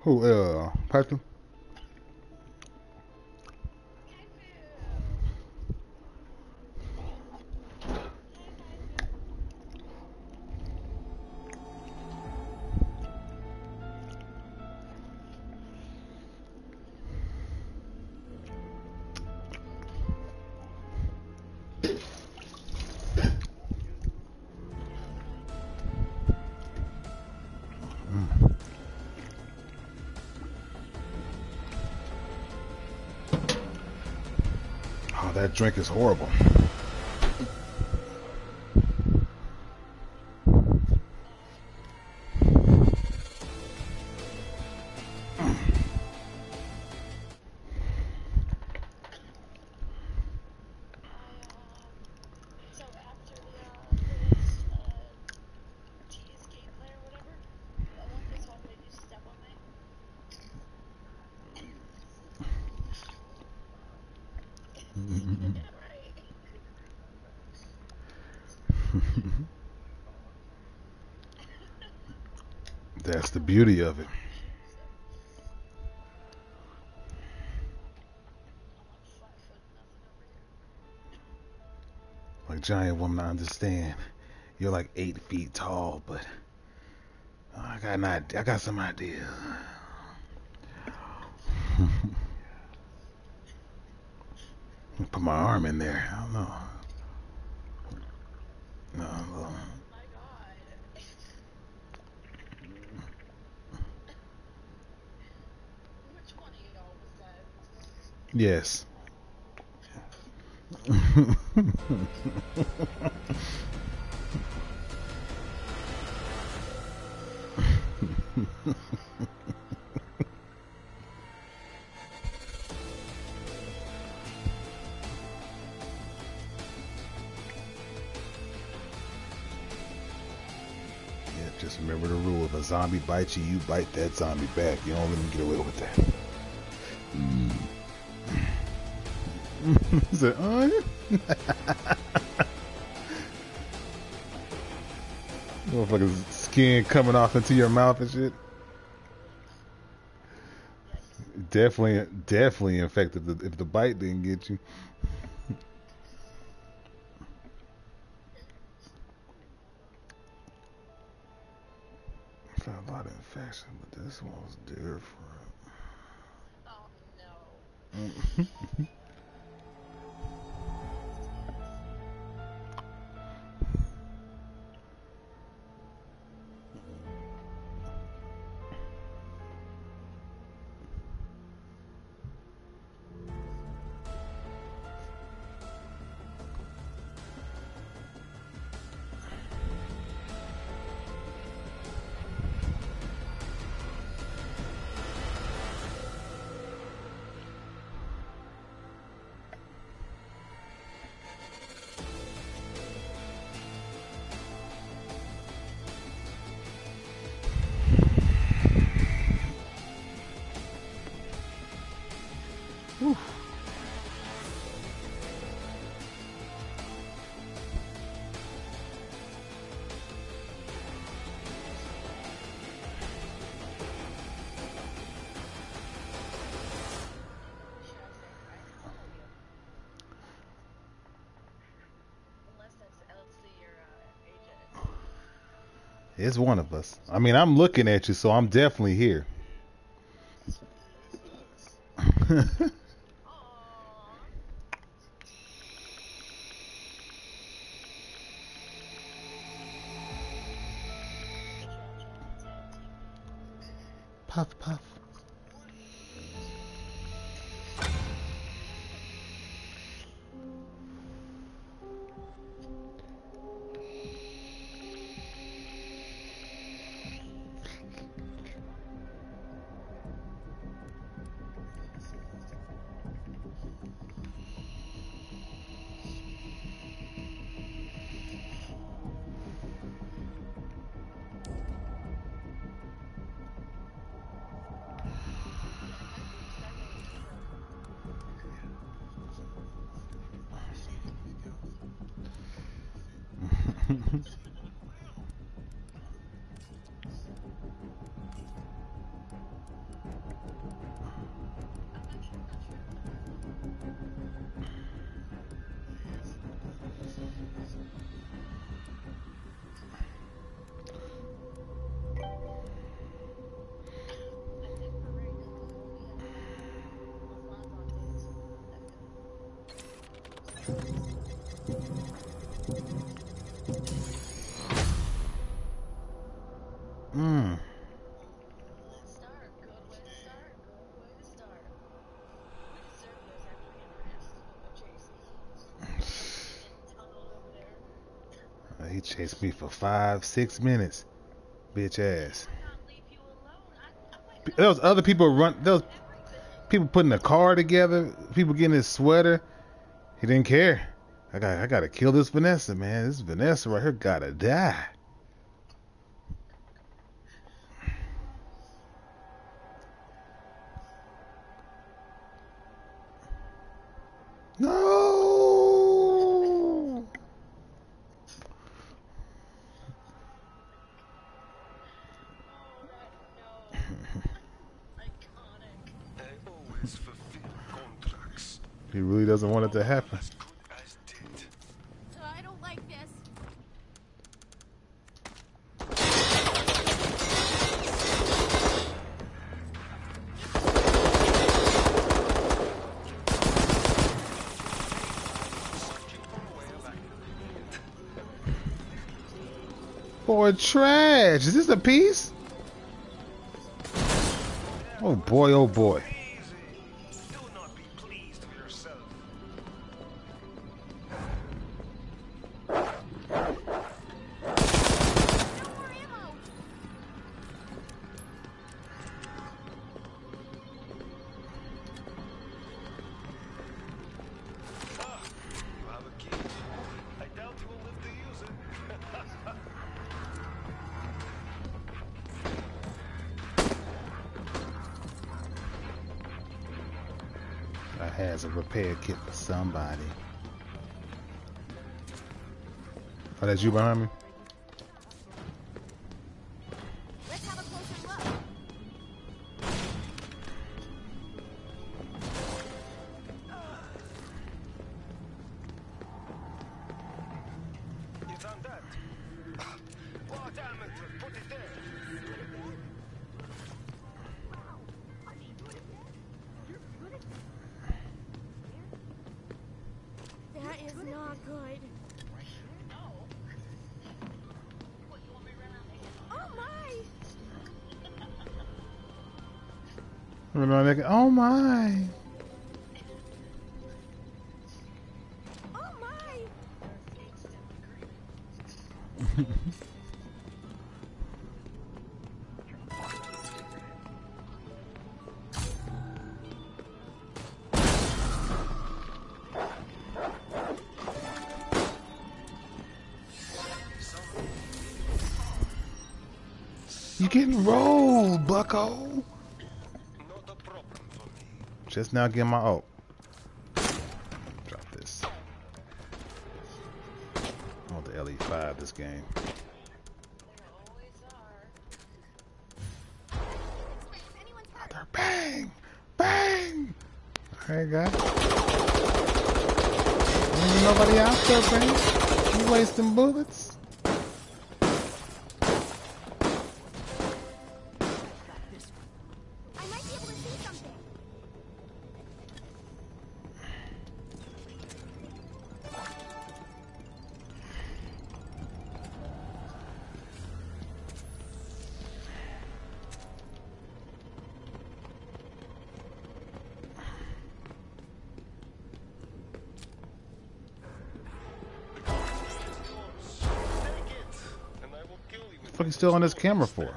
Who, Python? Oh, that drink is horrible. That's the beauty of it. Like giant woman, I understand. You're like 8 feet tall, but I got some ideas. Put my arm in there. I don't know. No, yes. Yeah, just remember the rule: if a zombie bites you, you bite that zombie back. You don't let him get away with that. Is it on? Motherfucker's skin coming off into your mouth and shit. Definitely infected if the bite didn't get you. Found a lot of infection, but this one was different. It's one of us. I mean, I'm looking at you, so I'm definitely here. Puff, puff. Mmm. He chased me for 5-6 minutes. Bitch ass. There was other people there was people putting a car together, people getting his sweater. He didn't care. I gotta kill this Vanessa, man. This Vanessa right here gotta die. No. He really doesn't want it to happen. I don't like this. Boy, trash. Is this a piece? Oh boy, oh boy. Has a repair kit for somebody. Oh, that's you behind me? Let's have a closer look. It's on that. Oh, damn it. Put it there. That is not good. Oh my! Oh my! Oh my! You getting rolled, bucko. Not a problem for me. Just now getting my ult. Drop this. I want the LE5 this game. Another bang! Bang! Alright, guys. Ain't nobody out there, man. You wasting bullets? I might be able to see something. What the fuck you still on this camera for?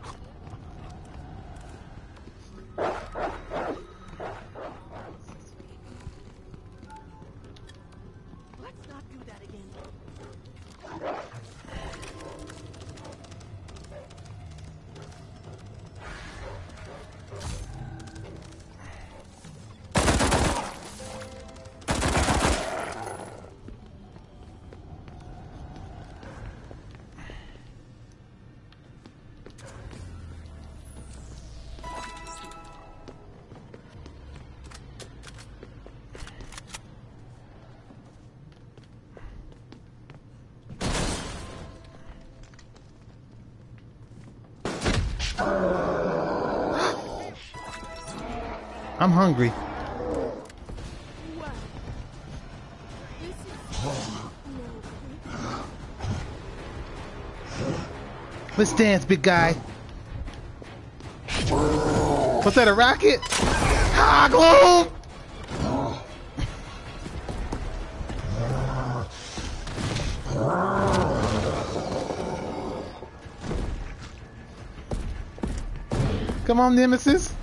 Let's not do that again. I'm hungry. Wow. This Let's dance, big guy. What's that, a rocket? Ah, globe! Come on, Nemesis.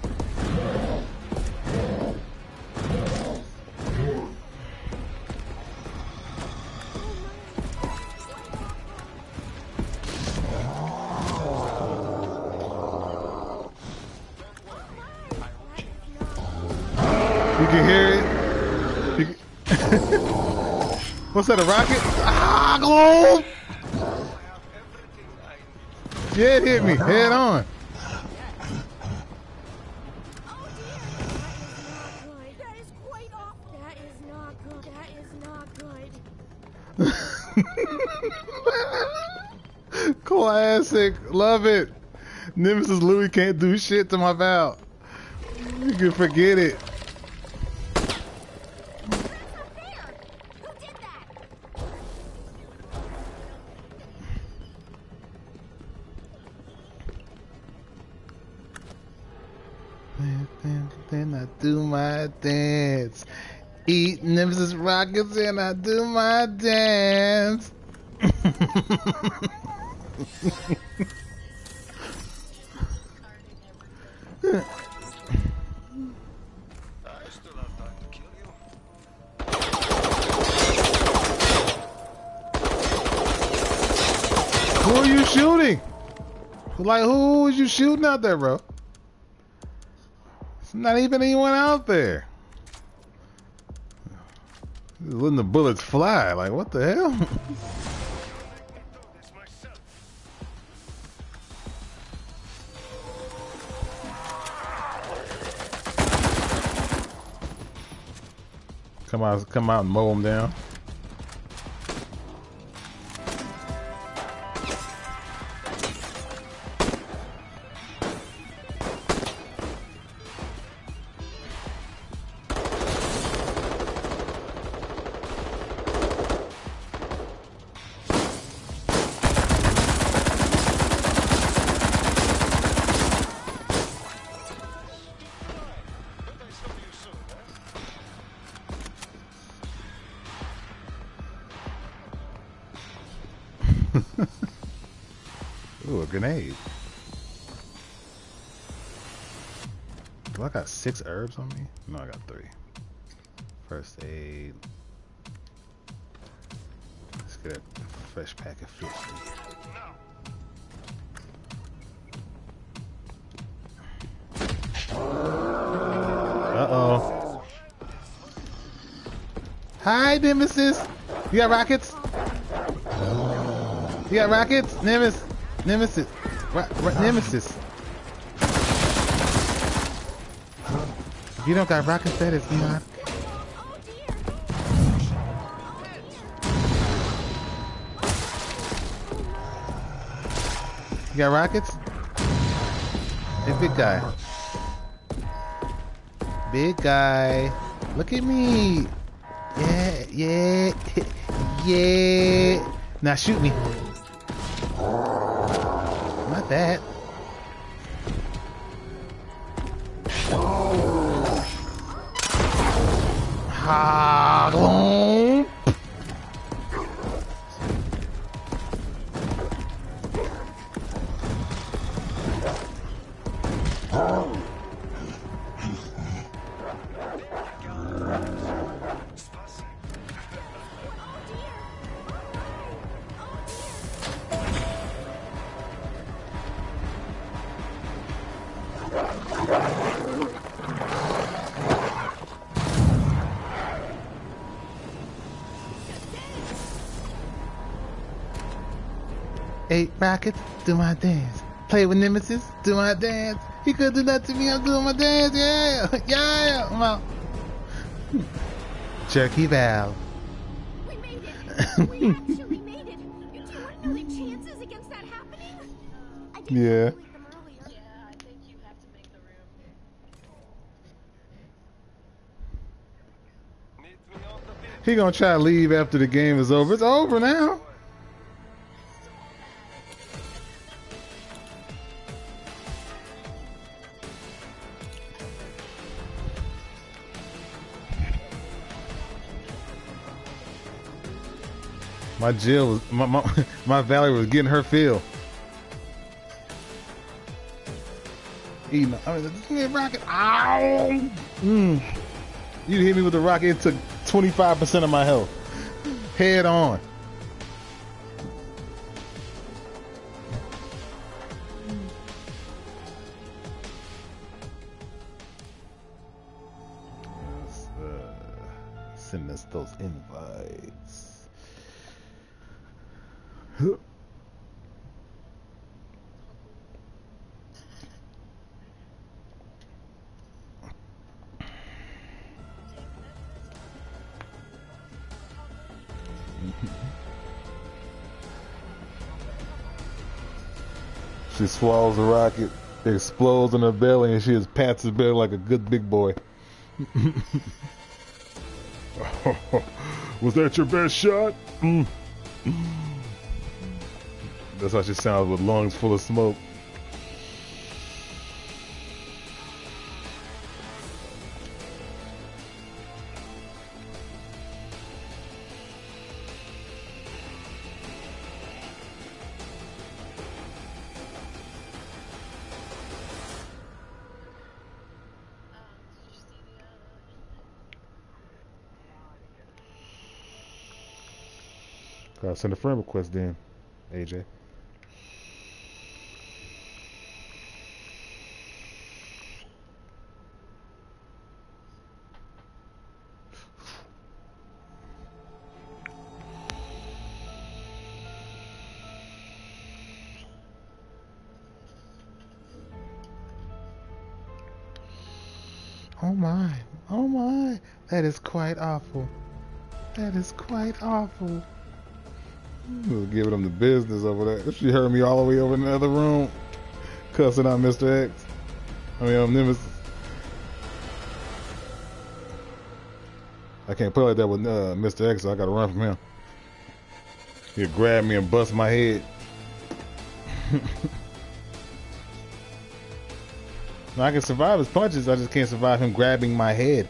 You can hear it. What's that, a rocket? Ah, globe! Yeah, it hit me head on. That is quite awful. That is not good. That is not good. Classic. Love it. Nemesis Louis can't do shit to my Val. You can forget it. Then I do my dance. Eat Nemesis rockets and I do my dance. I still have time to kill you. Who are you shooting? Like, who is you shooting out there, bro? There's not even anyone out there. Just letting the bullets fly. Like, what the hell? Do this myself. Come out and mow them down. But I saw you soon, huh? Ooh, a grenade. Do I got 6 herbs on me? No, I got 3. First aid. Let's get a fresh pack of fish. Now. Uh-oh. Hi, Nemesis. You got rockets? You got rockets? Nemesis. Nemesis. Nemesis. If you don't got rockets, that is not. You got rockets? Hey, big guy. Big guy. Look at me. Yeah, yeah, yeah. Now shoot me. Not that. Ha, gloom. Eight rockets, do my dance. Play with Nemesis, do my dance. He could do that to me, I'm doing my dance, yeah, yeah. I'm out. Jerky Val. We made it. We actually made it. Do you want to know the chances against that happening? I didn't Yeah. delete them earlier. Yeah, I think you have to make the room. Meet me on the beach. He gonna try to leave after the game is over. It's over now. My Jill was my Valerie was getting her fill. Eating, I mean, give me a rocket. Ow! You hit me with the rocket. It took 25% of my health. Head on. Send us those invites. She swallows the rocket, it explodes in her belly, and she just pats his belly like a good big boy. Was that your best shot? That's how she sounds with lungs full of smoke. Did you see the Gotta send a friend request then, AJ. Oh my, that is quite awful. That is quite awful. Giving them the business over there. She heard me all the way over in the other room, cussing out Mr. X. Nemesis. I can't play like that with Mr. X, so I gotta run from him. He'll grab me and bust my head. I can survive his punches, I just can't survive him grabbing my head.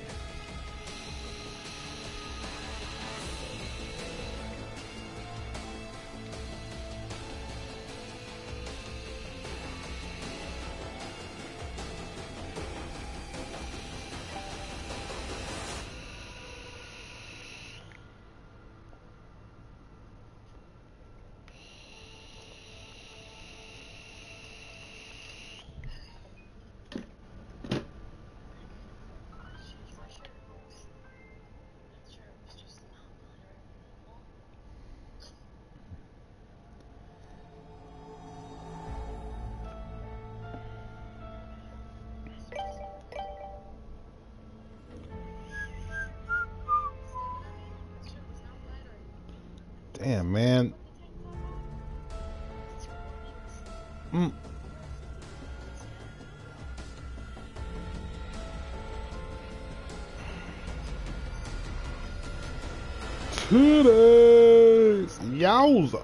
Damn, man. Titties! Yowza!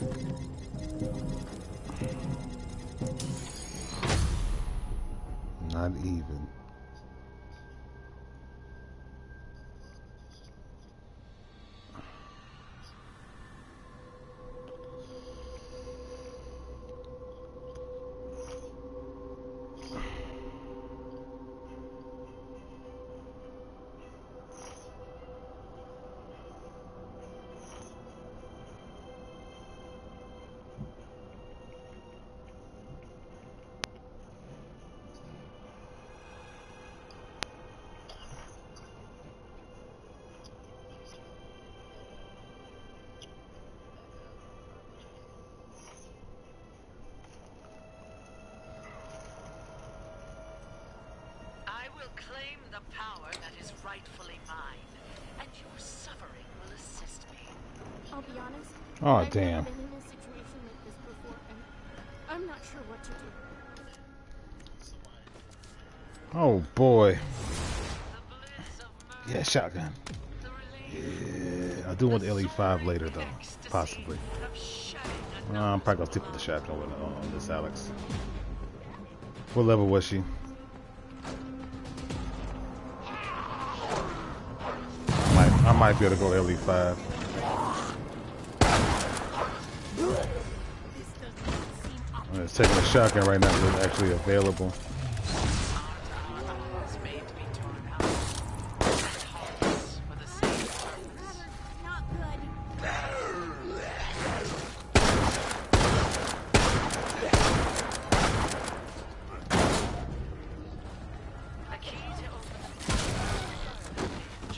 Not even. I will claim the power that is rightfully mine, and your suffering will assist me. I'll be honest. Oh, I've damn. never been in a situation like this before, and I'm not sure what to do. Oh boy. The bliss of Yeah, shotgun. the relief, Yeah, I do want the LE5 later though, ecstasy possibly. of shedding a I'm probably gonna stick with the shotgun on this Alex. What level was she? I might be able to go LE5. I'm just taking a shotgun right now because it's actually available. was made to be torn out, and hearts for the same purpose. Not good. A key to open danger.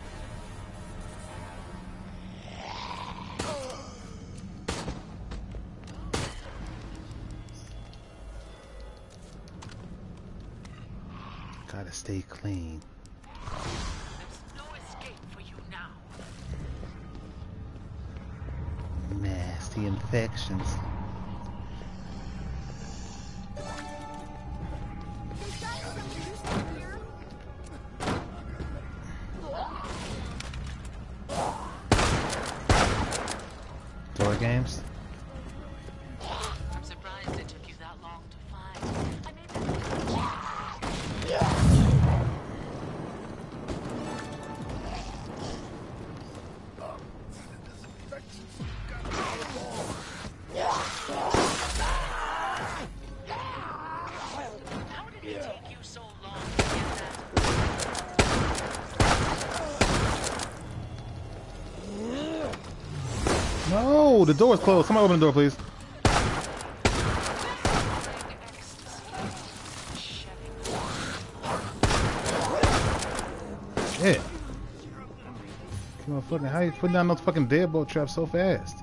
Gotta stay clean. There's no escape for you now. Nasty infections. There's gotta be some use in here. Door games? I'm surprised it took you that long to find. I made How did it take you so long to get that? No, the door's closed. Somebody open the door, please. Yeah. Come on, fucking, how you putting down those fucking deadbolt traps so fast?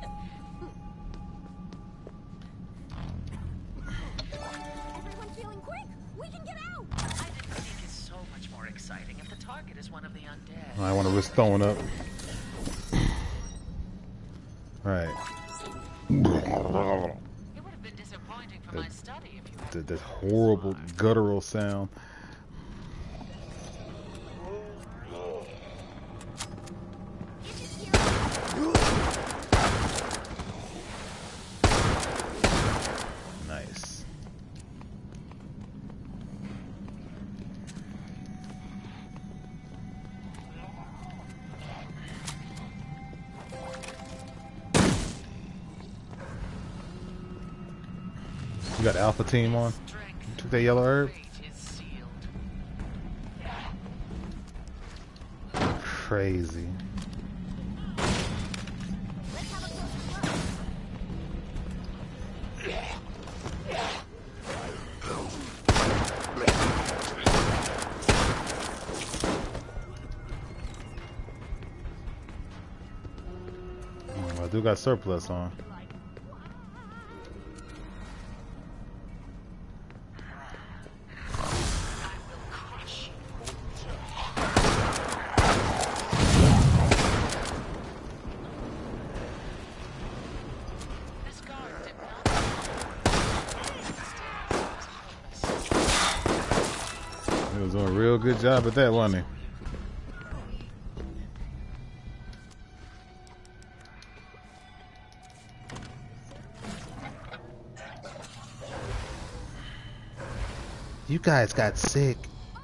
Everyone feeling quick? We can get out! I didn't think it's so much more exciting if the target is one of the undead. I want to risk throwing up. Right. It would have been disappointing for my study if you had That horrible guttural sound. Nice. You got Alpha Team on? strength. Took that yellow herb? Fate is sealed. Crazy. Let's have a closer look. I do got surplus on. This guard did not. He was doing a real good job at that, wasn't he? You guys got sick.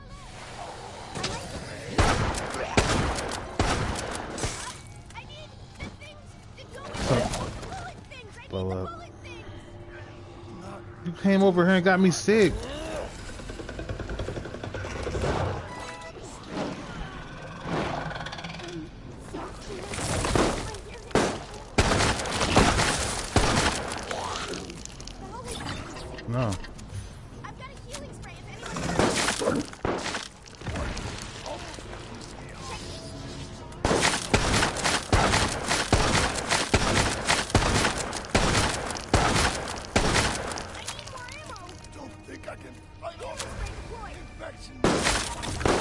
I need the things that go in there. The bullet things. I Blow need the up. bullet things. You came over here and got me sick. No. I've got a healing spray if anyone. I need more ammo. Don't think I can fight off Spray deployed. infection.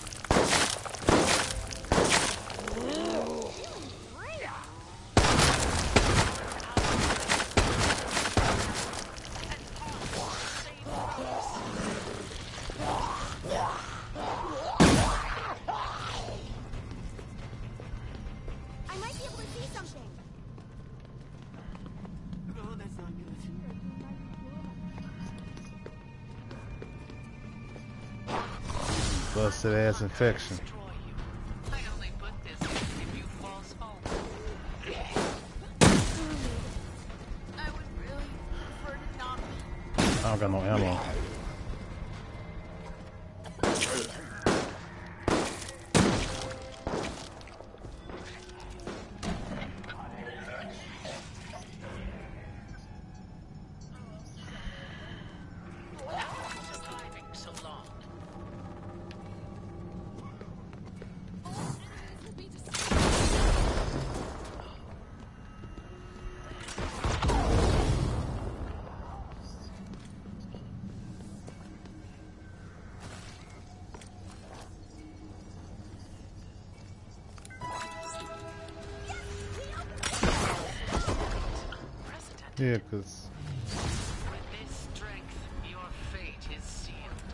I might be able to see something. Oh, that's not good. Busted ass infection. Destroy you. I only put this in to give you false hope. I would really prefer to not be. I don't got no ammo. Surviving so long. Unprecedented. Yeah, cause With this strength, your fate is sealed.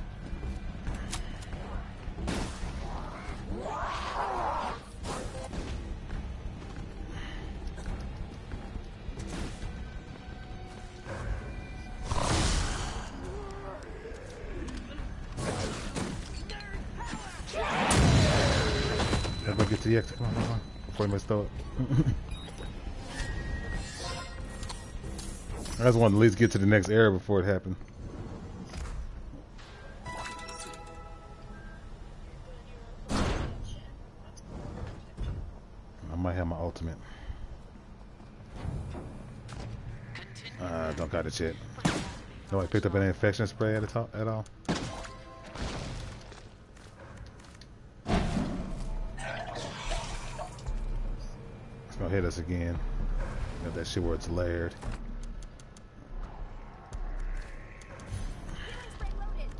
everybody get to the exit. Come on. Before he messed up. I just wanted to at least get to the next area before it happened. I might have my ultimate. Don't got it yet. Nobody picked up any infection spray at all? It's gonna hit us again. Got that shit where it's layered. Healing spray loaded.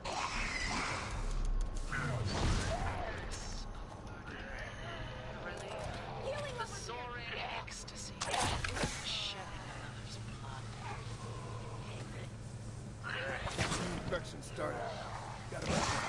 Relief. Healing The over here. soaring ecstasy. Shedding another's blood. Infection started. Gotta back up.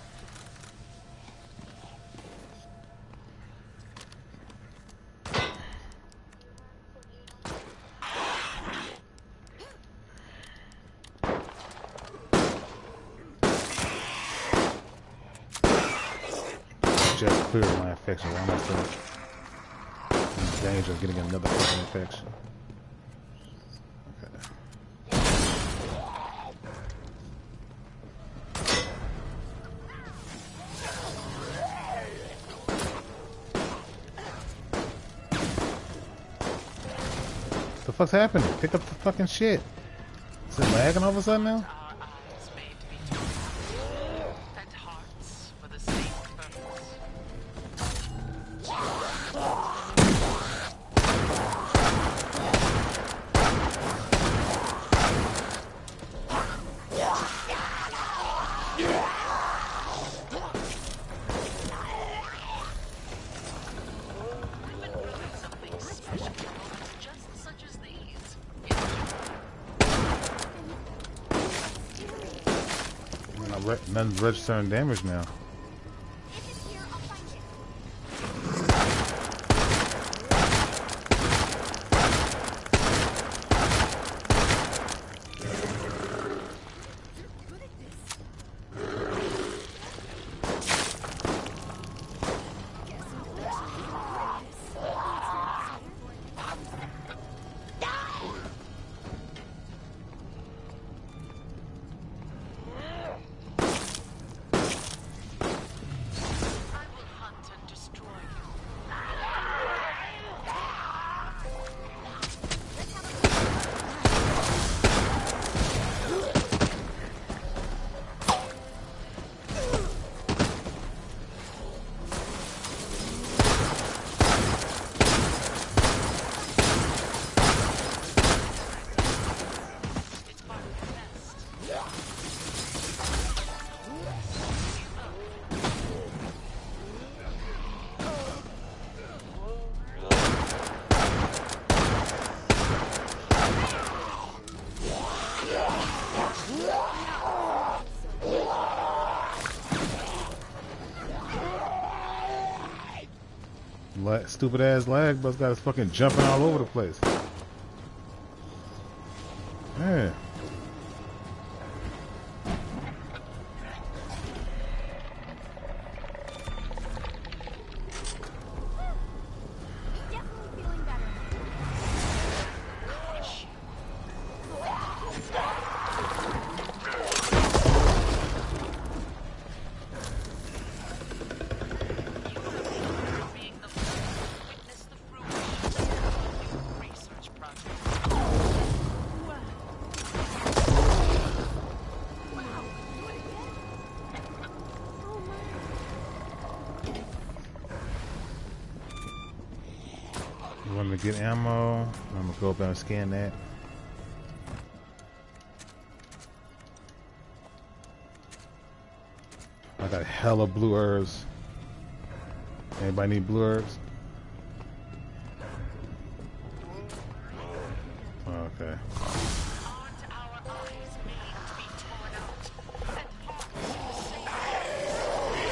Just cleared my infection. Why am I still in danger of getting another fucking infection? Okay. The fuck's happening? Pick up the fucking shit. Is it lagging all of a sudden now? Our eyes made to be turned, and hearts for the same purpose. We've been brewing something special for moments just such as these. Nothing's registering damage now. If it's here, I'll find it. Good at this. Stupid ass lag bus got us fucking jumping all over the place. Man. Definitely feeling better. Being the first to witness the fruition of your research project. Wow. Do it again? Oh my. You want me to get ammo? I'm gonna go up and scan that. I got hella blue herbs. Anybody need blue herbs? Okay. Aren't our eyes made to be torn out? And hearts the same?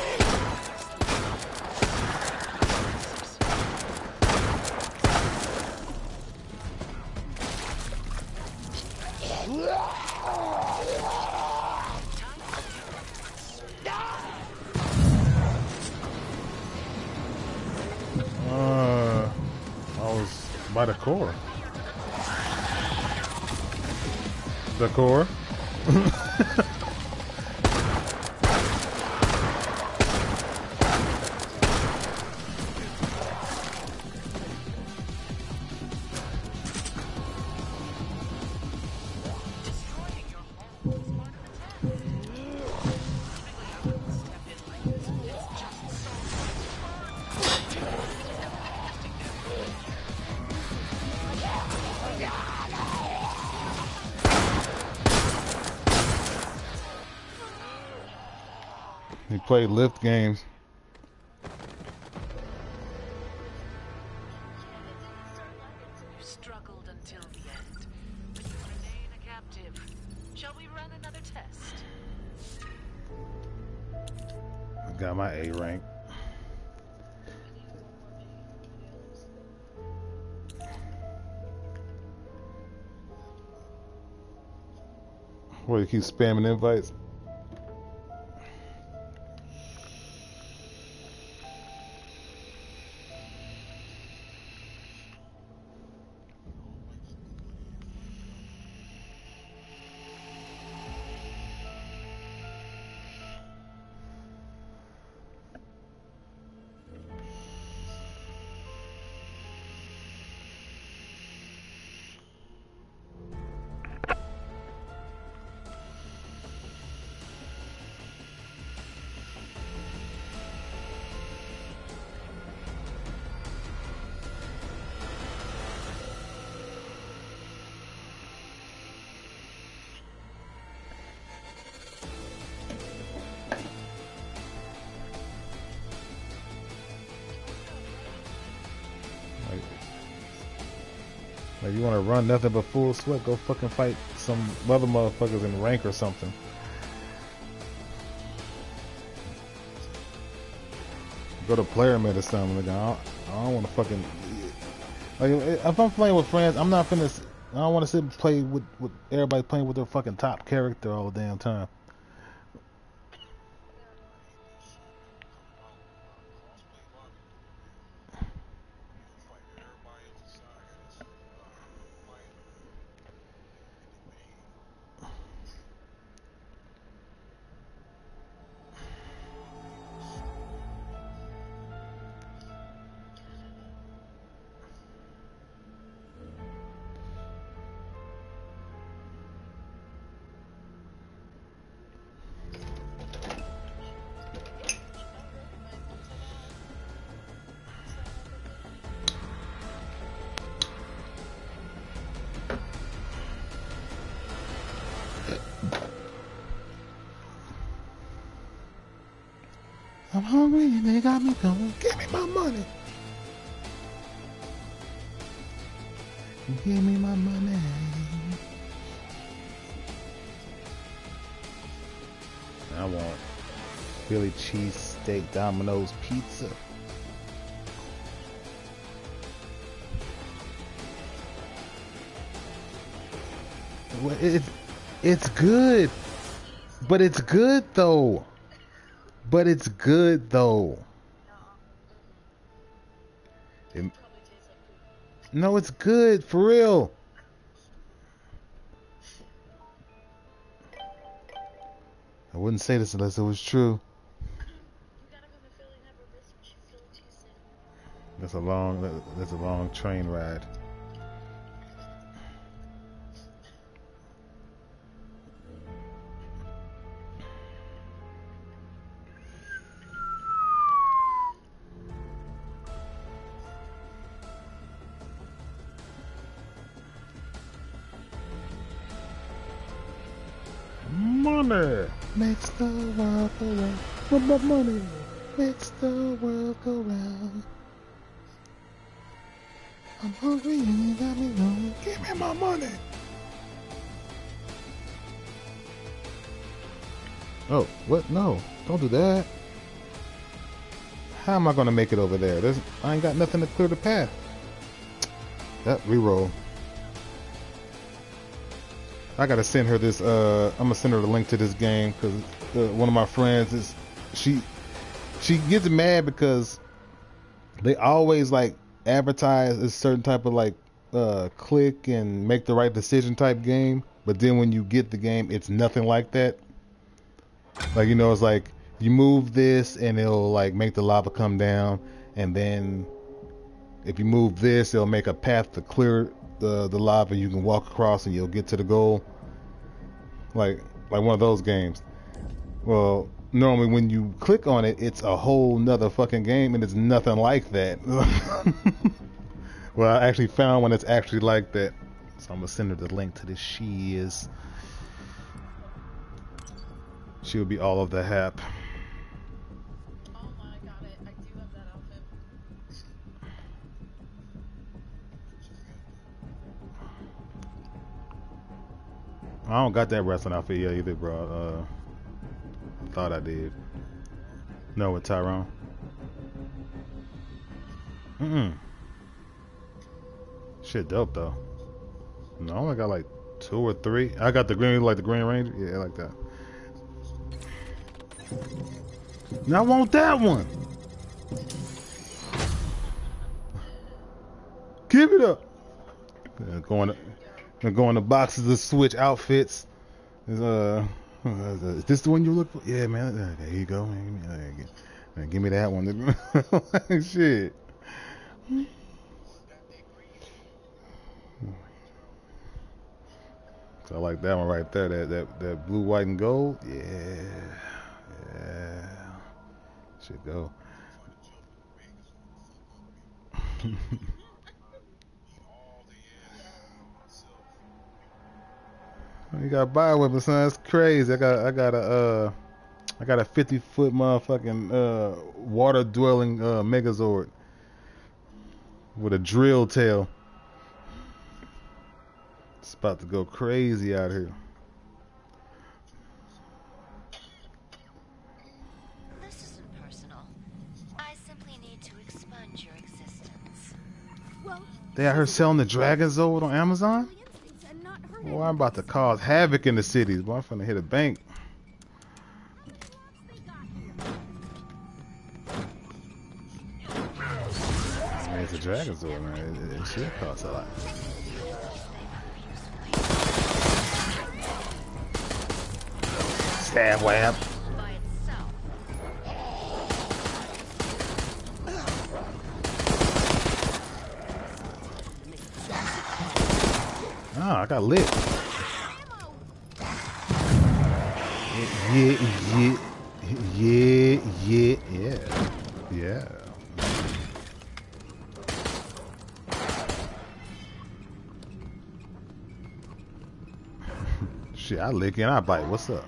I was by the core. The core? Destroying your home is part of the task. Typically, I wouldn't step in like this. It's just so He played lift games. You struggled until the end, but you remain a captive. Shall we run another test? I got my A rank. What, you keep spamming invites? Like, you want to run nothing but full sweat, go fucking fight some other motherfuckers in rank or something. Go to player mid or something. Like, I don't want to fucking... Like, if I'm playing with friends, I'm not finna... I don't want to sit and play with everybody playing with their fucking top character all the damn time. I'm hungry and they got me going. Give me my money. Give me my money. I want Philly cheesesteak Domino's pizza. Well, it's good, but it's good though. But it's good though. It- Probably tastes like poop. no, it's good for real. I wouldn't say this unless it was true. You gotta have a Philly never miss when she Philly cheesesteak. That's a long train ride. Money makes the world go round. What money makes the world go round. I'm hungry and you got me going. Give me my money. Oh, what? No, don't do that. How am I gonna make it over there? I ain't got nothing to clear the path. That reroll. I gotta send her this. I'm gonna send her the link to this game because one of my friends is she gets mad because they always like advertise a certain type of like click and make the right decision type game, but then when you get the game, it's nothing like that. Like, you know, it's like you move this and it'll like make the lava come down, and then if you move this, it'll make a path to clear the lava. You can walk across and you'll get to the goal. Like one of those games. Well, normally when you click on it, it's a whole nother fucking game, and it's nothing like that. Well, I actually found one that's actually like that, so I'm gonna send her the link to this. She'll be all of the hap. Oh my, I got it. I do have that outfit. I don't got that wrestling outfit yet either, bro. Thought I did. No, with Tyrone. Shit dope though. No, I only got like 2 or 3. I got the green, like the Green Ranger. Yeah, I like that. Now I want that one. Give it up. Going to boxes to switch outfits. Is this the one you look for? Yeah, man. There you go. Give me that one. Shit. So I like that one right there. That blue, white, and gold. Yeah. Should go. You got bioweapon, son. That's crazy. I got a 50-foot motherfucking water dwelling Megazord with a drill tail. It's about to go crazy out here. This isn't personal. I simply need to expunge your existence. Well, They out here selling the Dragon Zord on Amazon? instincts and not hurt Boy, I'm about to cause havoc in the cities. Boy, I'm finna hit a bank. I mean, it's a Dragon Zord, man. It should cost a lot. Stab wham. By itself. Ah, I got lit. Yeah. Shit, I lick and I bite. What's up?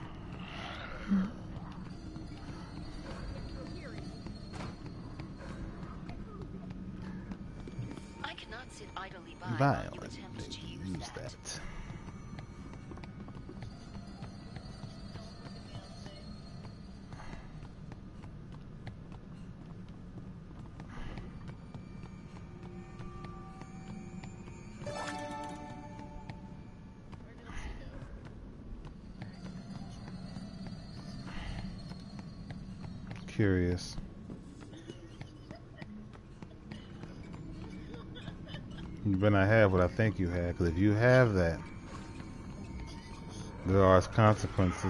I cannot sit idly by while you Violent. attempt to use Use that. that. curious. You better not have what I think you have, because if you have that, there are consequences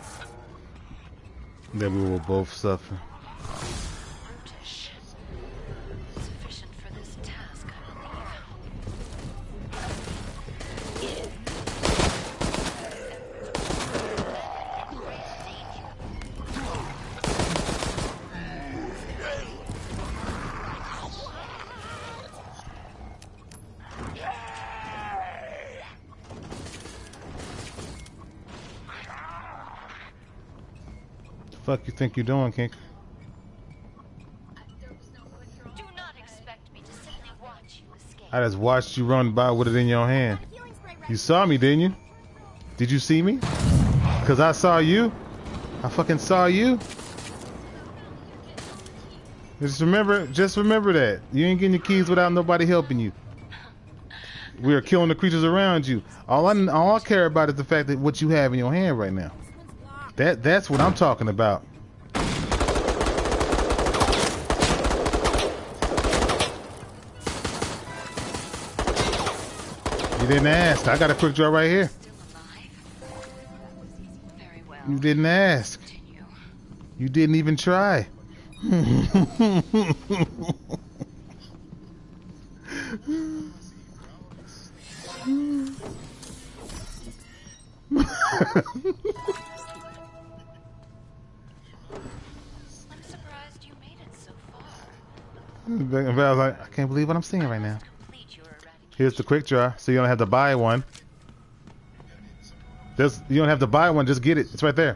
that we will both suffer. Brutish. Sufficient for this task, I Fuck you think you're doing, Kink? Do not expect me to simply watch you escape. I just watched you run by with it in your hand. You saw me, didn't you? Did you see me? Cause I saw you. I fucking saw you. Just remember that. You ain't getting your keys without nobody helping you. We are killing the creatures around you. All I care about is the fact that what you have in your hand right now. That's what I'm talking about. You didn't ask. I got a quick draw right here. Very well. You didn't ask. Continue. You didn't even try. I'm surprised you made it so far. I was like, I can't believe what I'm seeing right now. Complete your eradication. Here's the quick draw, so you don't have to buy one. You don't have to buy one, just get it. It's right there.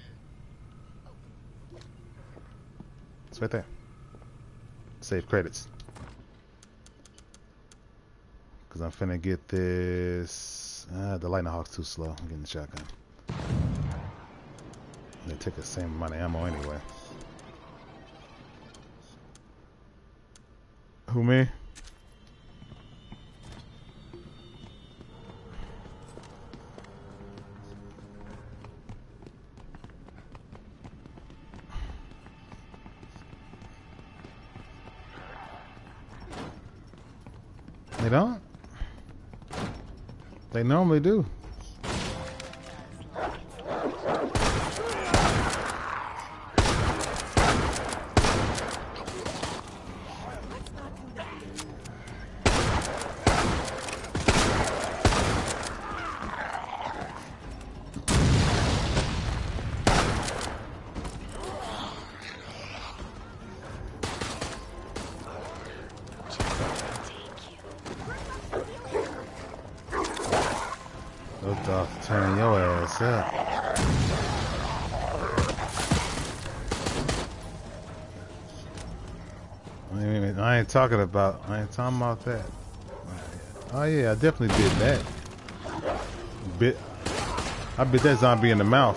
It's right there. Save credits. Because I'm finna get this. The Lightning Hawk's too slow. I'm getting the shotgun. They take the same amount of ammo anyway. Who, me? They don't? They normally do. Those dogs turn your ass up. I ain't talking about that. Oh yeah, I definitely did that. I bit that zombie in the mouth.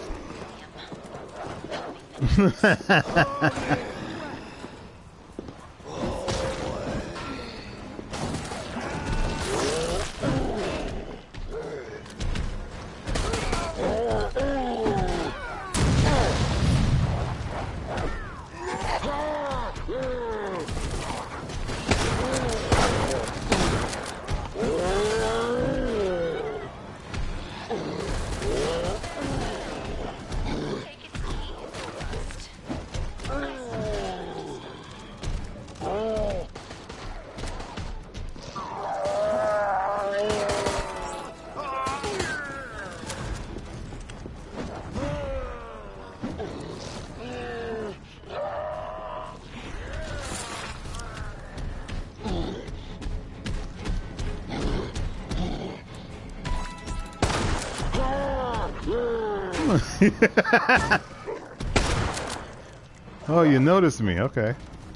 Oh, you noticed me. Okay.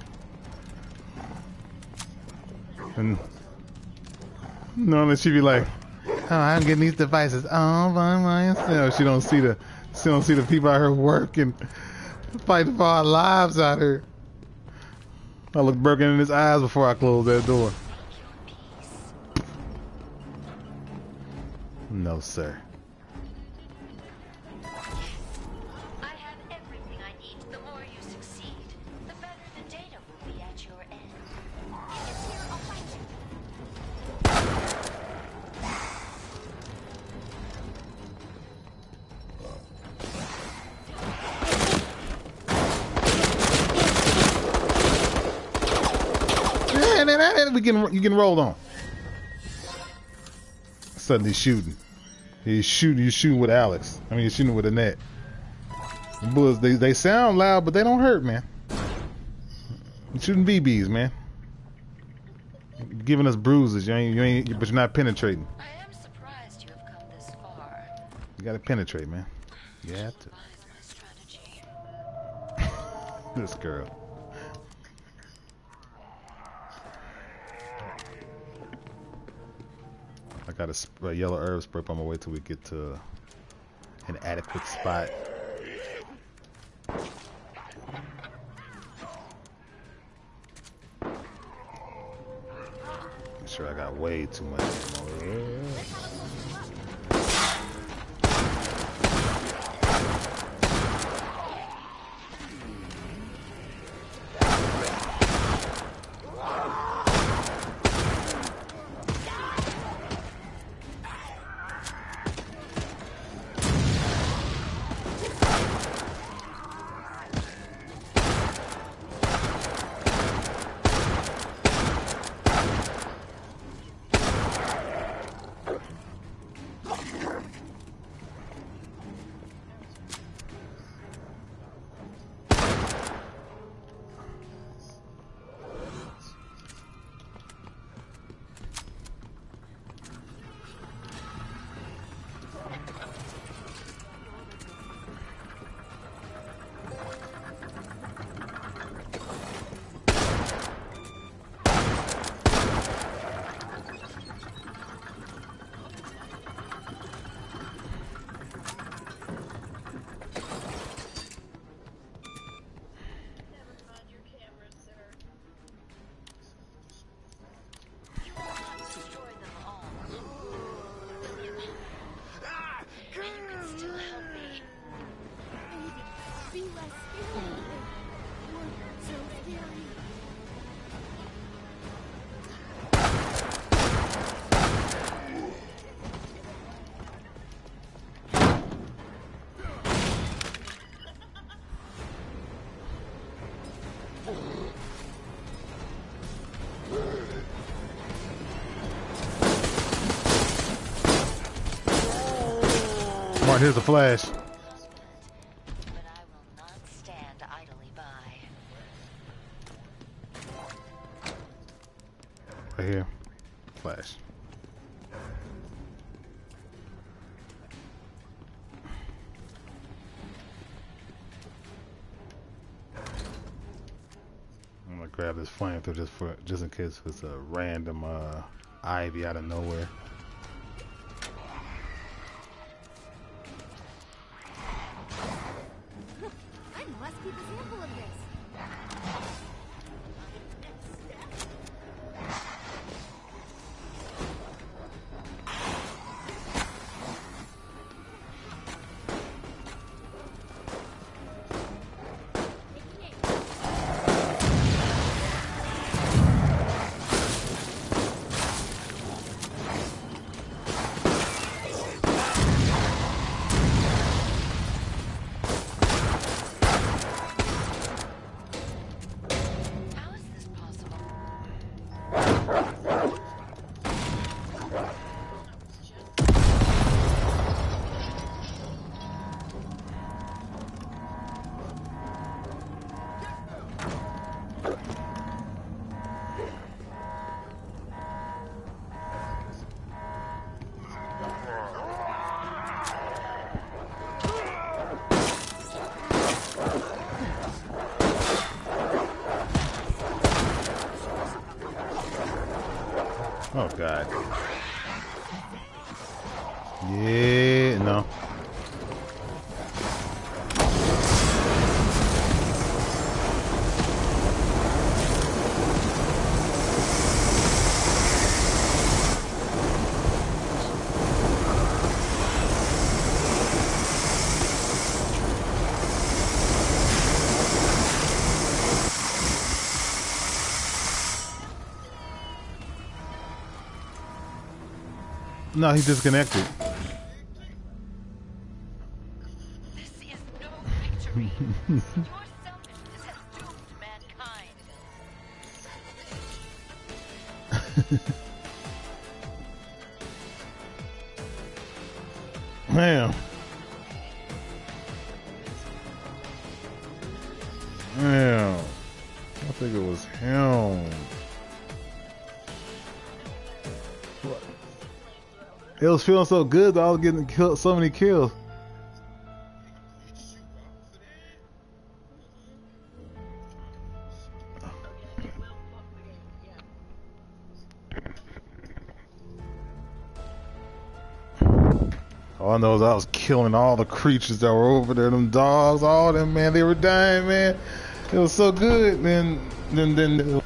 And normally she'd be like, "Oh, I'm getting these devices all by myself." She don't see the people out here working, fighting for our lives out here. I looked Birkin in his eyes before I closed that door. No, sir. I have everything I need the more you succeed. We you getting rolled on. Suddenly shooting. He's shooting with Alex. I mean, he's shooting with Annette. The bullets, they sound loud, but they don't hurt, man. You're shooting BBs, man. You're giving us bruises. But you're not penetrating. I am surprised you have come this far. You gotta penetrate, man. You have to. Devise my strategy. This girl. I got a yellow herb spray on my way till we get to an adequate spot. I'm sure I got way too much ammo. Come on, here's the flash. But I will not stand idly by. Right here. Flash. I'm gonna grab this flamethrower just in case it's a random ivy out of nowhere. I must keep a sample of this. How is this possible? Oh god. Yeah, no. No, he disconnected. This is no victory. Your selfishness has doomed mankind. Man. Man. I think it was him. It was feeling so good that I was getting killed, so many kills. All I know is I was killing all the creatures that were over there. Them dogs, all them, man, they were dying, man. It was so good. Then.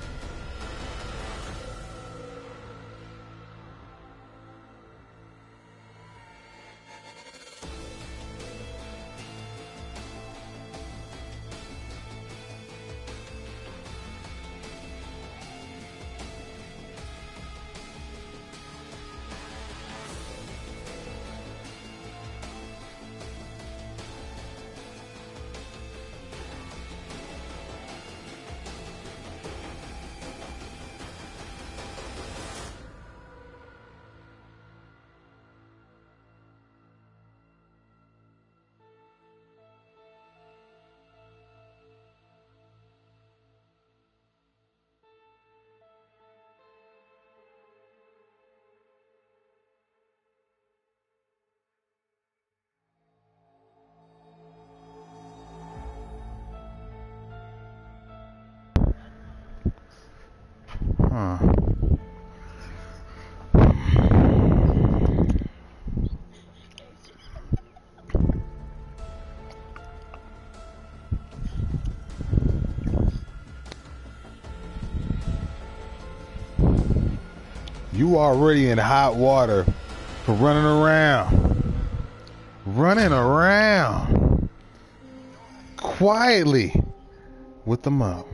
You already in hot water for running around quietly with the mop.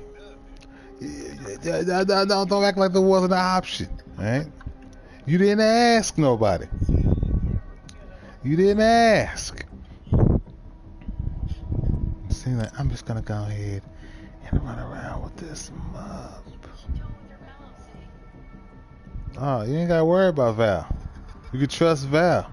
Don't act like there wasn't an option, right? You didn't ask nobody. You didn't ask. See, like, I'm just gonna go ahead and run around with this mop. Oh, you ain't gotta worry about Val. You can trust Val.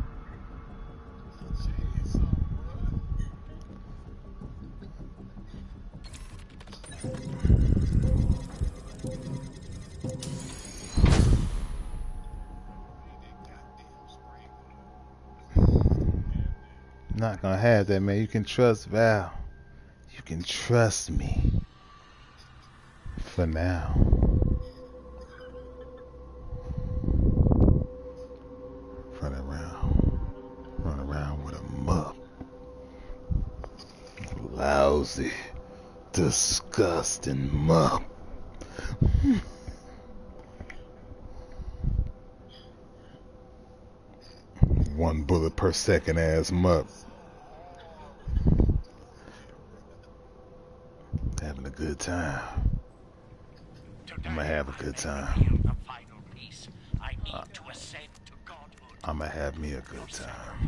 Not gonna have that, man. You can trust Val. You can trust me. For now. Run around with a mup. Lousy, disgusting mup. One bullet per second ass mup. Having a good time. I'm gonna have a good time. I'm gonna have me a good time.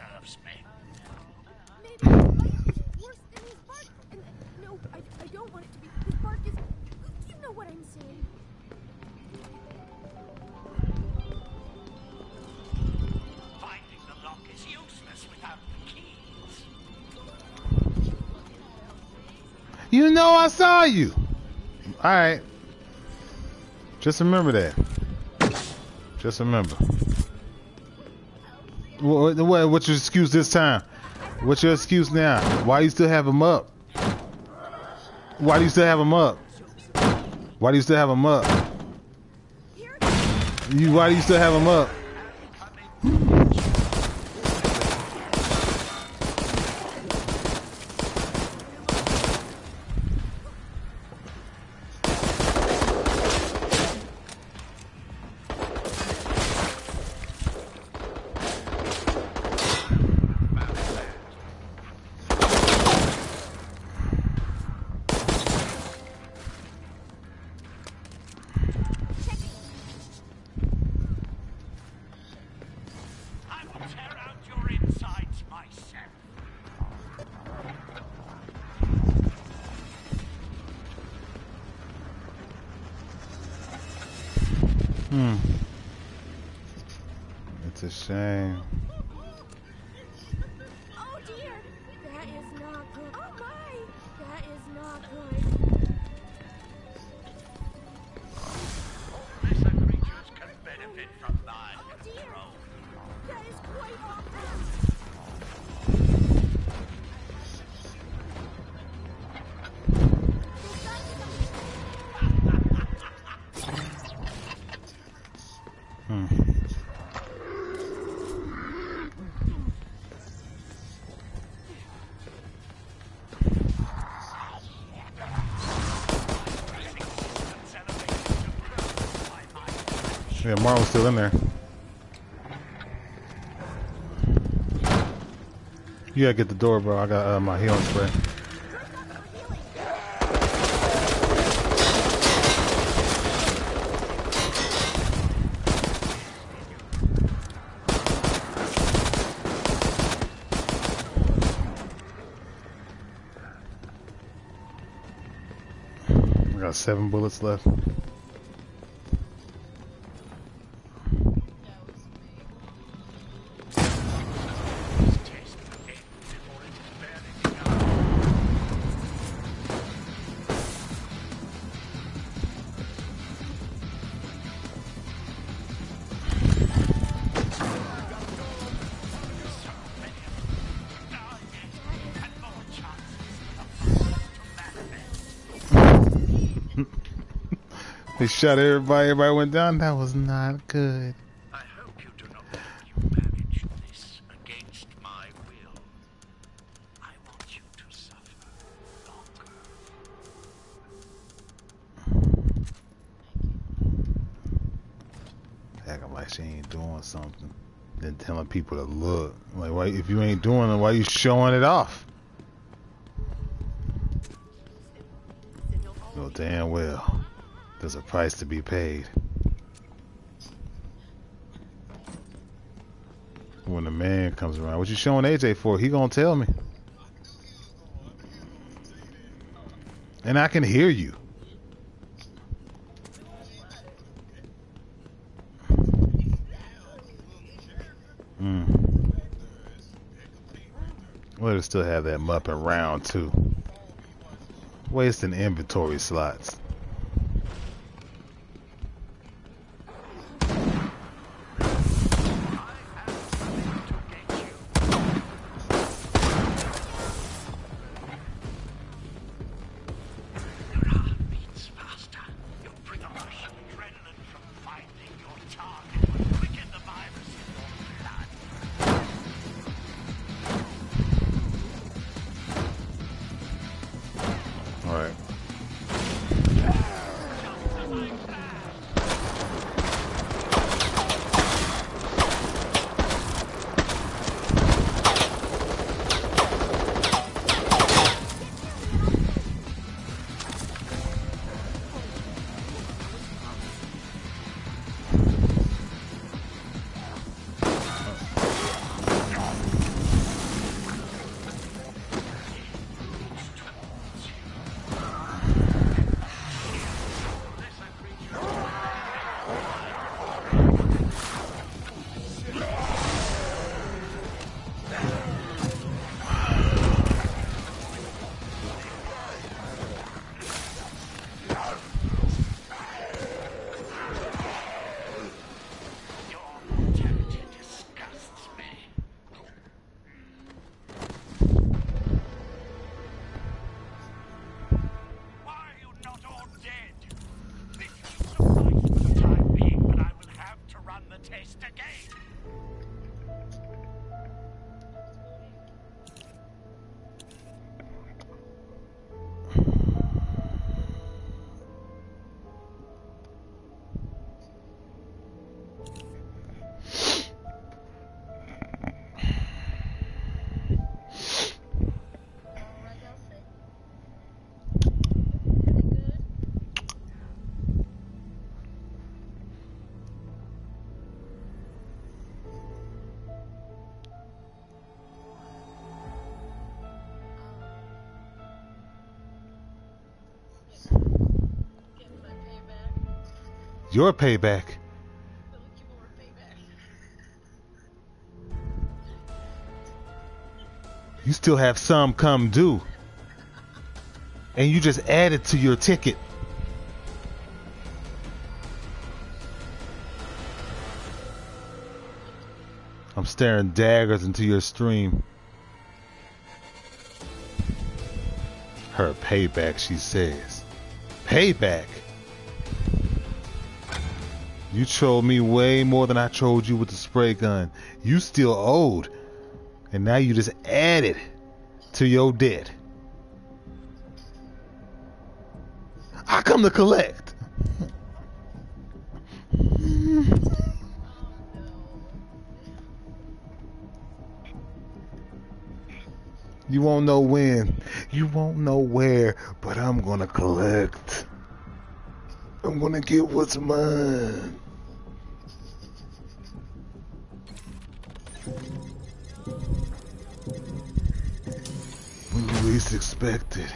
Worse than his bark. And no, I don't want it to be. His bark is. You know what I'm saying. Finding the lock is useless without the keys. You know I saw you. Alright. Just remember that. Just remember. What's your excuse this time? What's your excuse now? Why you still have him up? Why do you still have him up? Why do you still have him up? Why do you still have him up? Hmm. It's a shame. Oh dear! That is not good. Oh my! That is not good. Lesser creatures can benefit from thy Oh dear! control. That is quite awful. There's got to be something. Hmm. Yeah, Marlon's still in there. You gotta get the door, bro. I got my healing spray. I got 7 bullets left. They shot everybody. Everybody went down. That was not good. I hope you do not think you managed this against my will. I want you to suffer longer. Acting like she ain't doing something. Then telling people to look. Like, why? If you ain't doing it, why you showing it off? No, damn well. There's a price to be paid. When the man comes around, what you showing AJ for? He gonna tell me. And I can hear you. Well, they still have that Muppet round too. Wasting inventory slots. Your payback. You still have some come due. And you just added to your ticket. I'm staring daggers into your stream. Her payback, she says. Payback? You trolled me way more than I trolled you with the spray gun. You still owed. And now you just added to your debt. I come to collect. You won't know when, you won't know where, but I'm gonna collect. I'm gonna get what's mine. When you least expect it.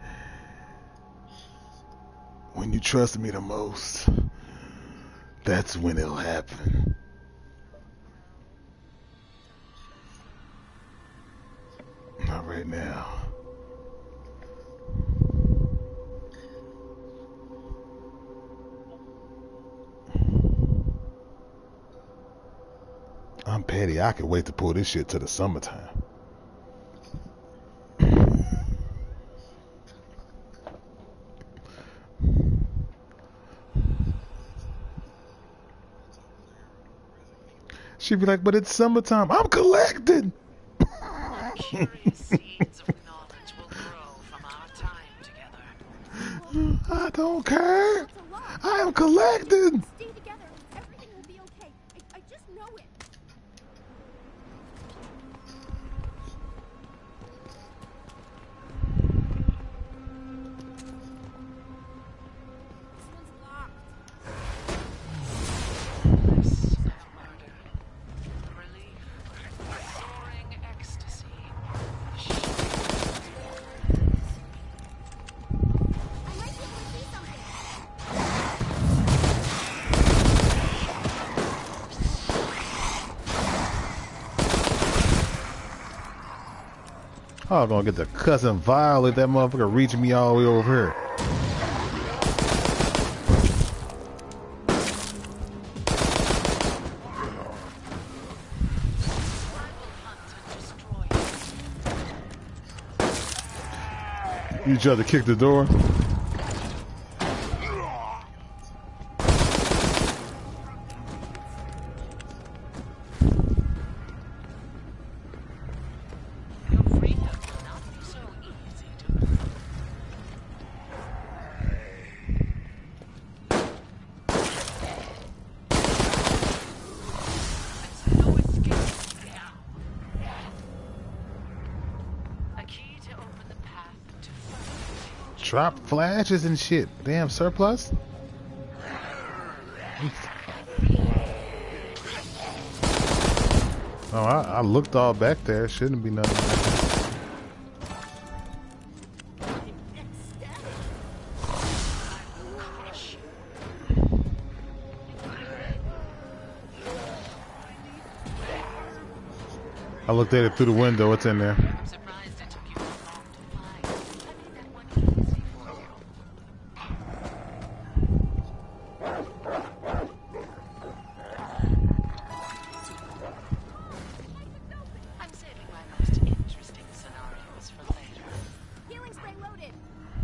When you trust me the most, that's when it'll happen. Not right now. I'm petty. I can wait to pull this shit to the summertime. She'd be like, but it's summertime. I'm collecting. Curious seeds of knowledge will grow from our time together. I don't care. I am collecting. Stay together. Everything will be okay. I just know it. This one's locked. Bliss of murder, the relief, the soaring ecstasy, the I might be able to see something. Oh, I'm gonna get the cousin Violet. That motherfucker reaching me all the way over here. You tried to kick the door? Your freedom will not be so easy to earn. There's no escape now. A key to open the path to further. Drop flashes and shit. Damn, surplus? Oh, I looked all back there. Shouldn't be nothing like that. I looked at it through the window. What's in there? I'm surprised it took you so long to find. I made that one easy for you. I'm saving my most interesting scenarios for later. Healing spray loaded.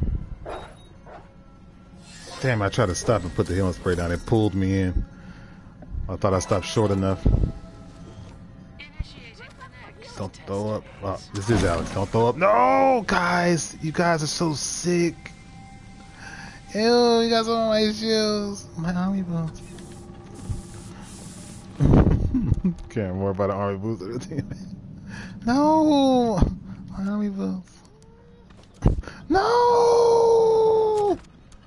Damn, I tried to stop and put the healing spray down. It pulled me in. I thought I stopped short enough. Initiating the next Don't test throw up. phase. Oh, this is Alex. Don't throw up. No, guys. You guys are so sick. Ew, you guys on my shoes. My army boots. Can't worry about the army boots. No. My army boots. No.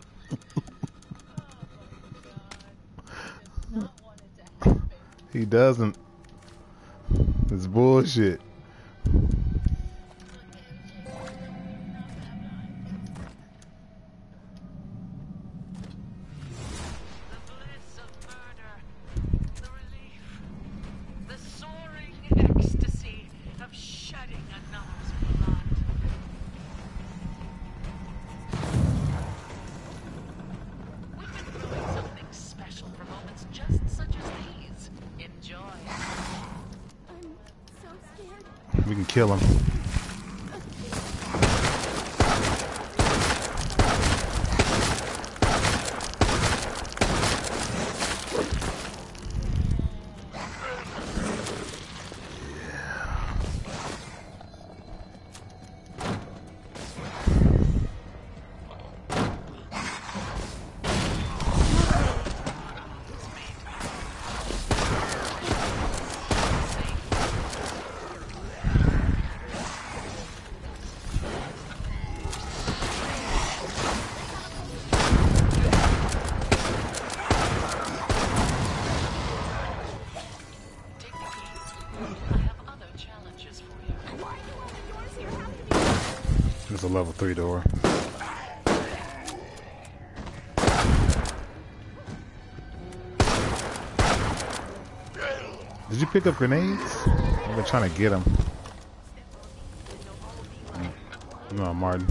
He doesn't. It's bullshit. The bliss of murder, the relief, the soaring ecstasy of shedding another's We can kill him. There's a level 3 door. Did you pick up grenades? I've been trying to get them. No, Martin.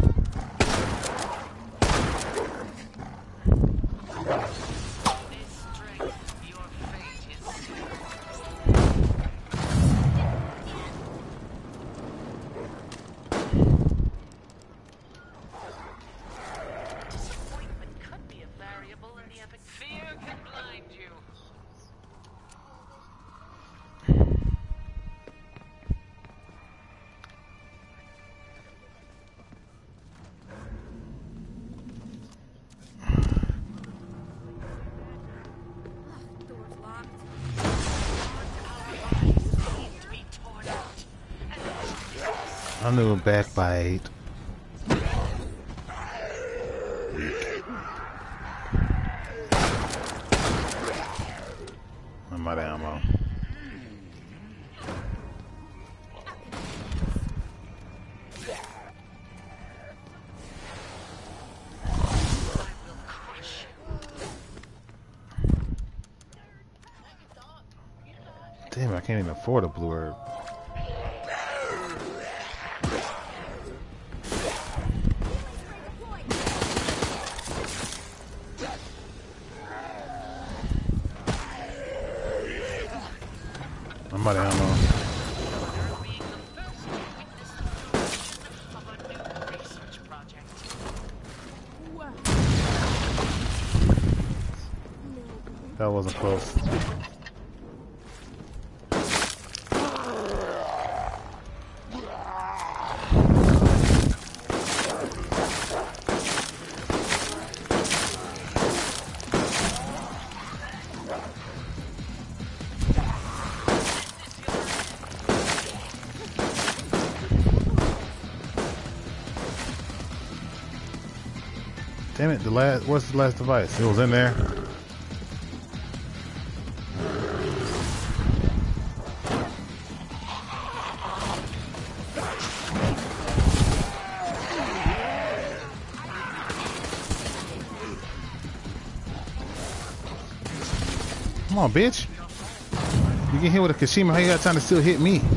I knew a backbite. I'm out of ammo. Damn, I can't even afford a blue herb. I'm out of ammo. That wasn't close. Damn it, what's the last device? It was in there. Come on, bitch. You get hit with a Kashima, how you got time to still hit me?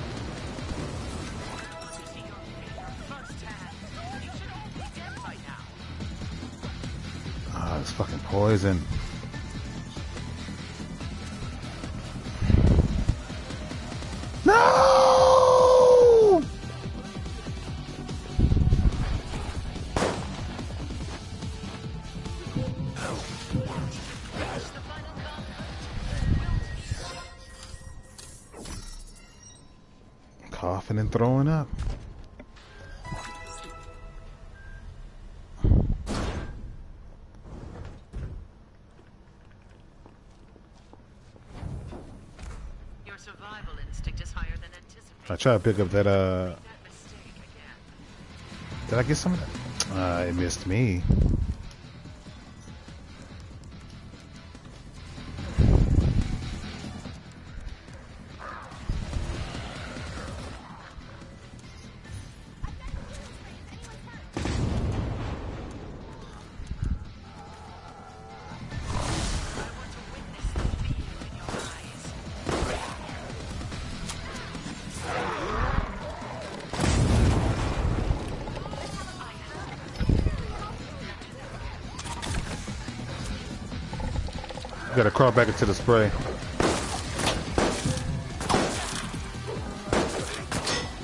Fucking poison. No! Coughing and throwing up. I try to pick up that, did I get some of that? It missed me. Gotta crawl back into the spray.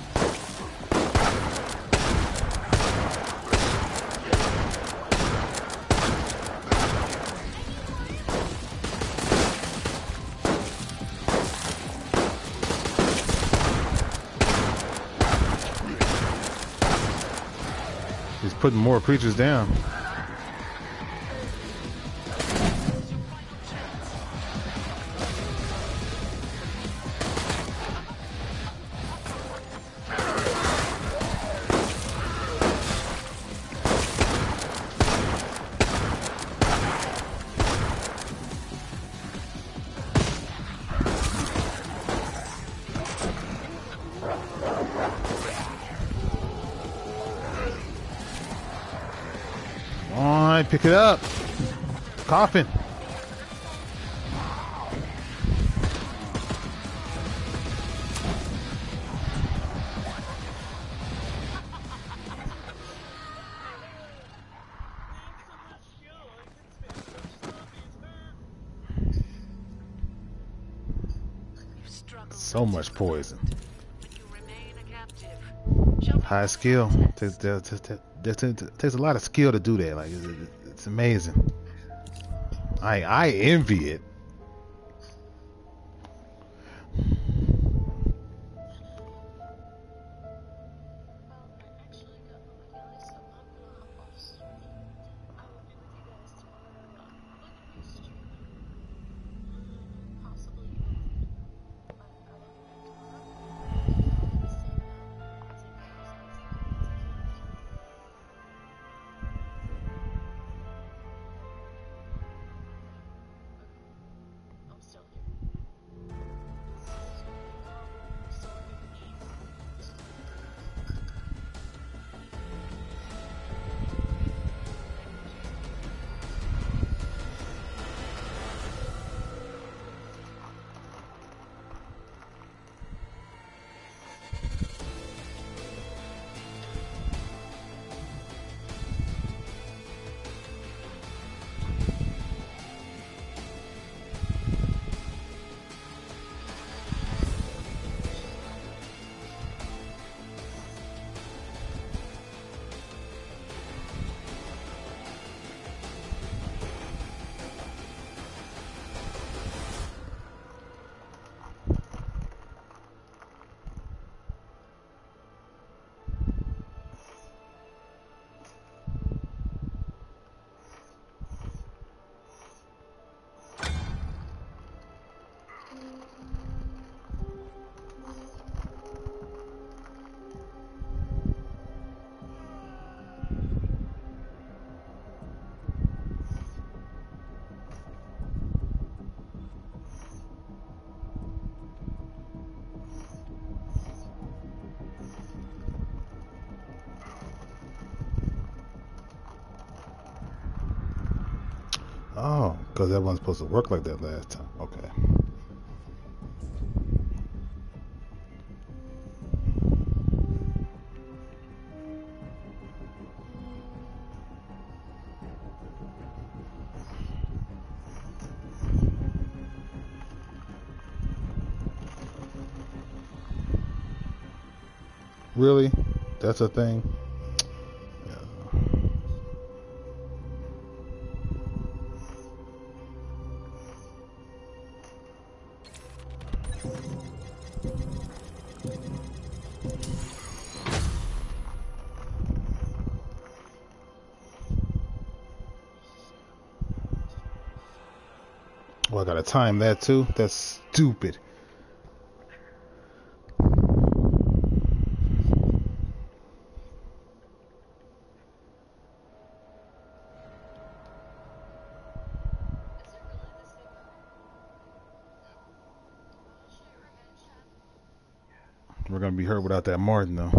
putting more creatures down. Pick it up. Coffin. So much poison. High skill. Takes a lot of skill to do that. Like it's amazing. I envy it. Oh, because that wasn't supposed to work like that last time. Okay. Really? That's a thing? Oh, I gotta time that too? That's stupid. We're gonna be hurt without that Martin though.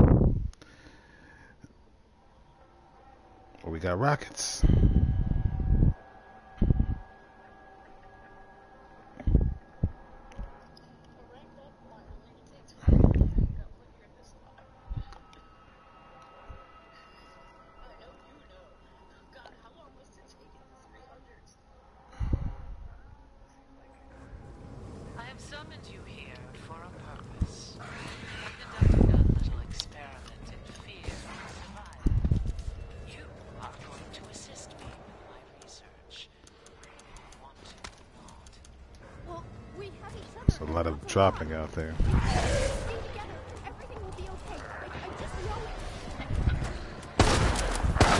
Oh, we got rockets. Dropping out there. Everything will be okay. I just know it.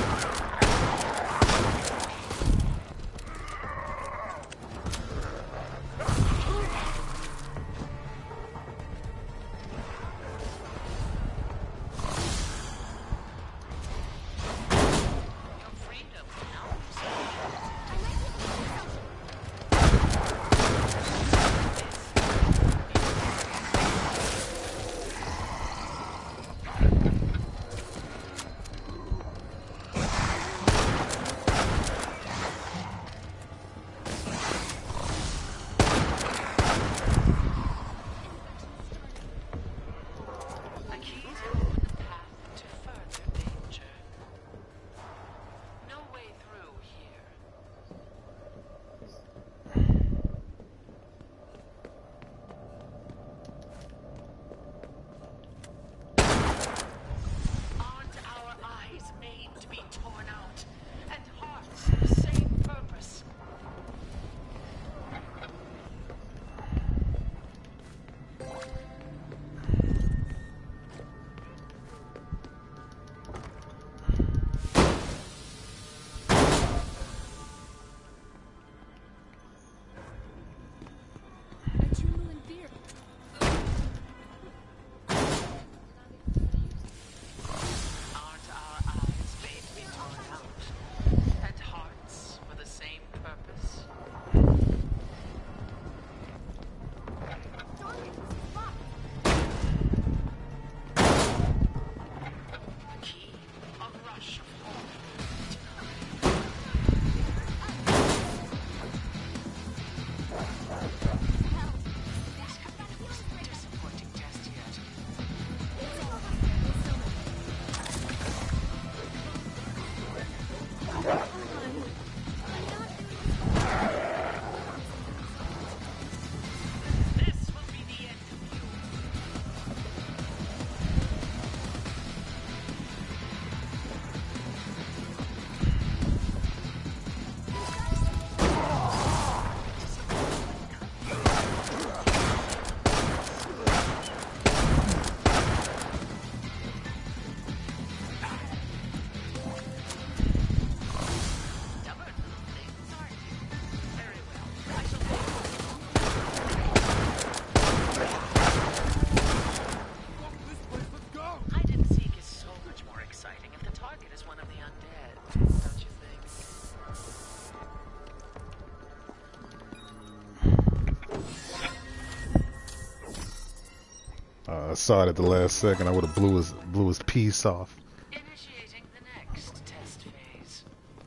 saw it at the last second, I would have blew his piece off. Initiating the next test phase.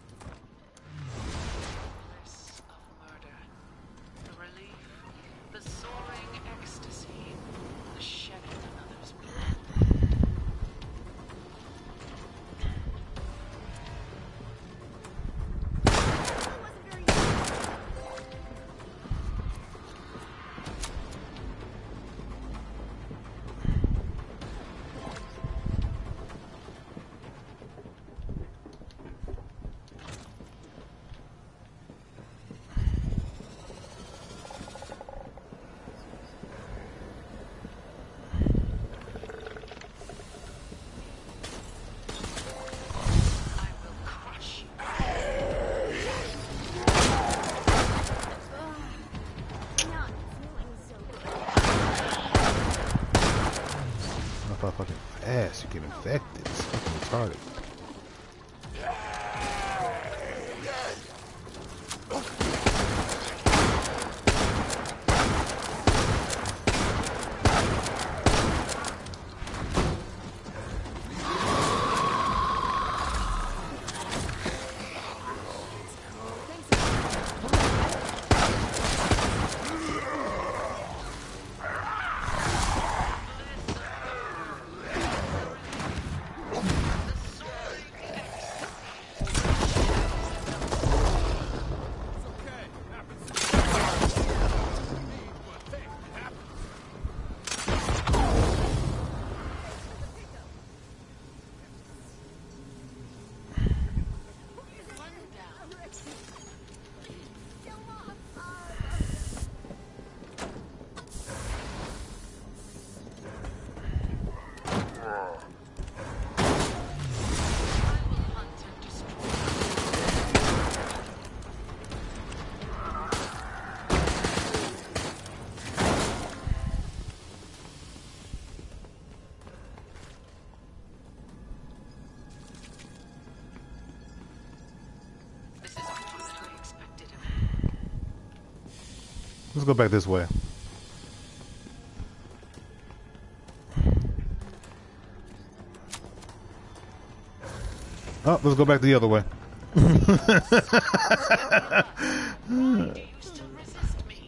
Bliss of murder. The relief. The soaring ecstasy. The shedding another's blood. Fucking fast, you get infected. It's fucking retarded. Let's go back this way. Oh, let's go back the other way. Why do you still resist me?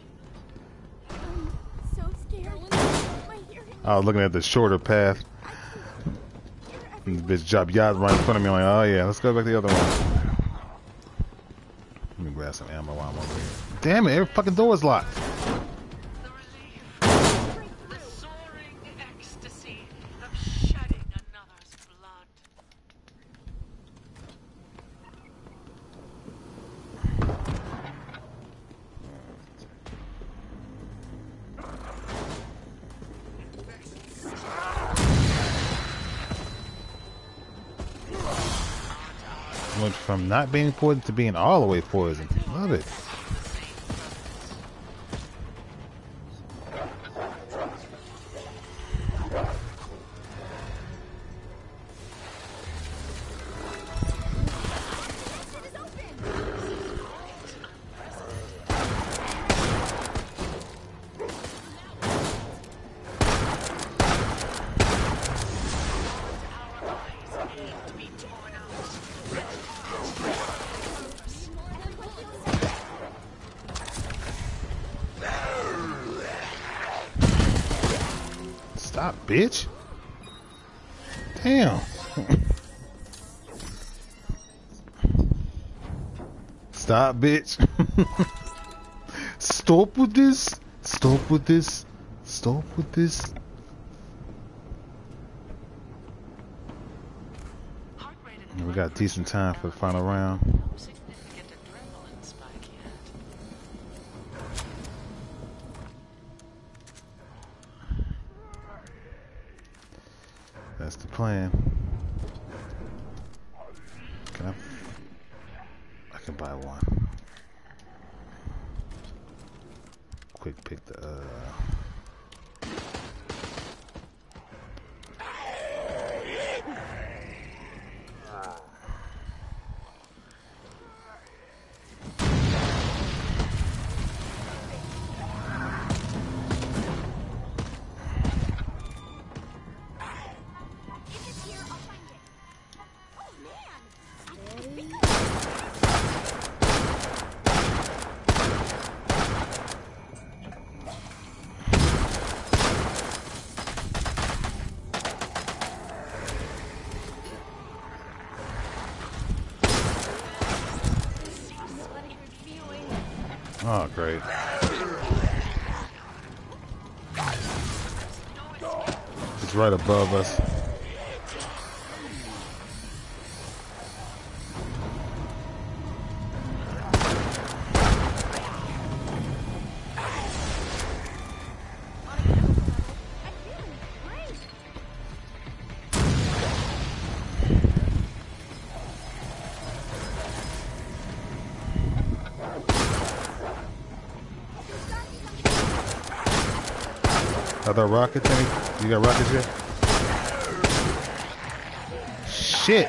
So scared. My hearing. I was looking at the shorter path. And the bitch dropped yacht right in front of me. I'm like, oh yeah, let's go back the other way. Let me grab some ammo while I'm over here. Damn it, every fucking door is locked. The relief. The soaring ecstasy of shedding another's blood. Went from not being poisoned to being all the way poisoned. Love it. Stop, bitch. Damn. Stop, bitch. Stop with this. Stop with this. Stop with this. We got decent time for the final round. No significant adrenaline spike yet. That's the plan. Can I can buy one. Quick pick the Oh, great. It's right above us. Are there rockets? You got rockets yet? Shit!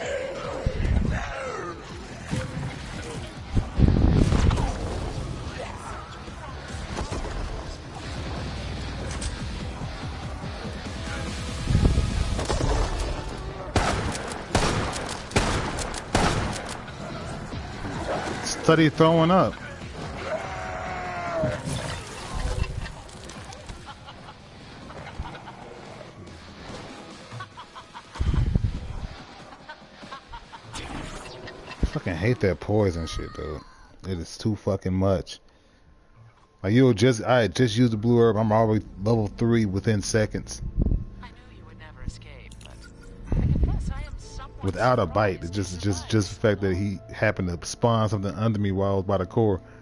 Study throwing up. I hate that poison shit, dude. It is too fucking much. Like I had just used the blue herb. I'm already level 3 within seconds. I knew you would never escape, but I confess I am somewhat Without a bite. It's just the fact that he happened to spawn something under me while I was by the core.